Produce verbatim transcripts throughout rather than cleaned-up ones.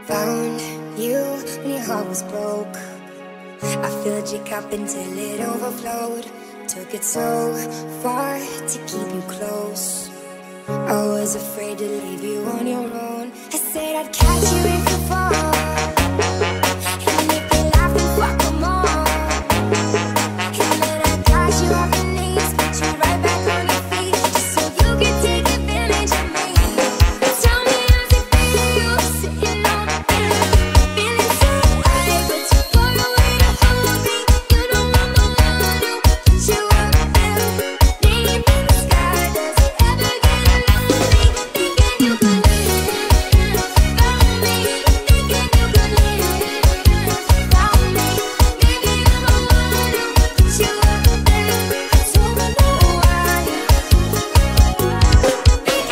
Found you when your heart was broke. I filled your cup until it overflowed. Took it so far to keep you close. I was afraid to leave you on your own. I said I'd catch you if you fall, and if they laugh, then fuck them all. And then I got you off your knees, put you right back on your feet, just so you can take advantage of me. Tell me how's it feel, sitting on the bed, feeling so high, but too far away to hold me. You know I'm the one who put you up there, name in the sky. Does it ever get lonely, thinking you could live without me, thinking you could live without me? Maybe I'm the one who put you up there, don't know why, thinking you could live without me,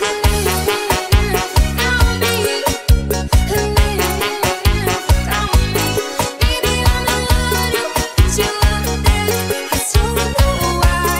live without me. Maybe I'm the one who put you up there, don't know why.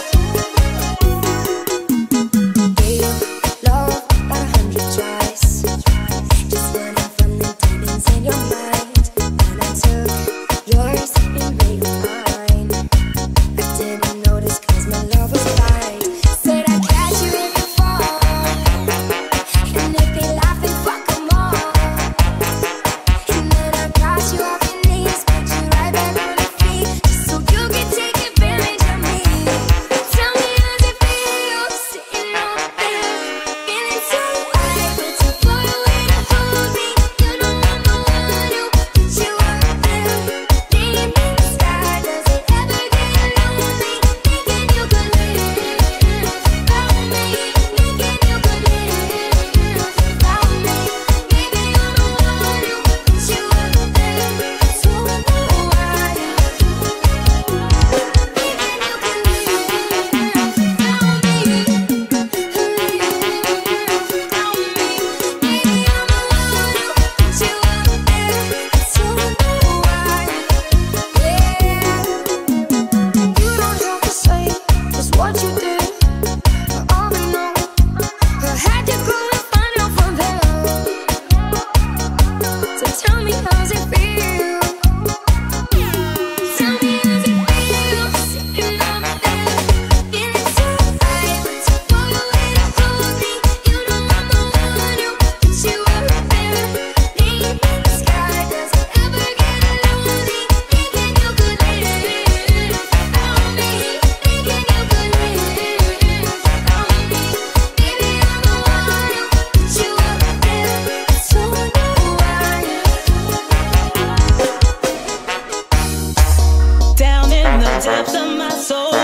Gave love a hundred tries, just running from the demons in your mind. And I took yours and made it mine. I didn't notice 'cause my love was blind. Said I'd catch you if you fall, and if they laugh, then fuck them all. And then I got you off your knees, put you right back on your feet, just so you can take advantage of me. Tell me how's it feel, sitting on the bed, feeling so high, but too far away to hold me. You know I'm the one who put you up there, name in the sky. Does it ever get lonely, thinking you could live without me, thinking you could live without me? Maybe I'm the one who put you up there, don't know why, thinking you could live without me, live without me. Maybe I'm the one who put you up there, don't know why. Yeah, you don't have to say just what you did. I already know. I had to go and find out from them. So tell me how's it feel. Tell me how's it feel, sitting on the bed, feeling so high, but too far away to hold me. You know I'm the one who put you up there, name in the sky. Does it ever get lonely, thinking you could live without me, thinking you could live without me? Maybe I'm the one who put you up there, don't know why. Down in the depths of my soul,